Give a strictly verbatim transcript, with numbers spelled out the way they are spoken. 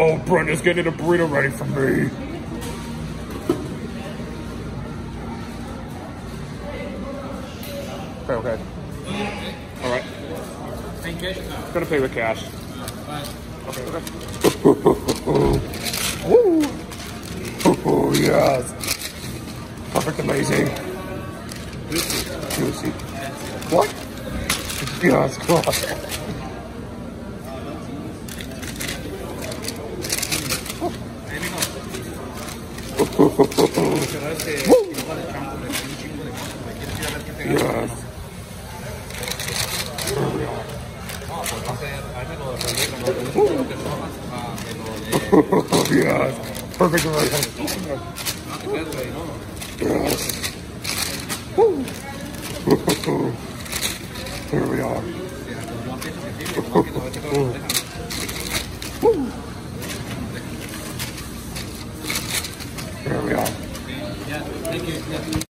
Oh, Brenda's getting a burrito ready for me. Okay, okay. All right. Thank you. Gonna pay with cash. Okay, okay. Woo! Oh, yes. Perfect, amazing. Juicy. What? Yes, God. Yes. Yes. Perfect. Yes. Woo. Here we are. Woo. Here we are.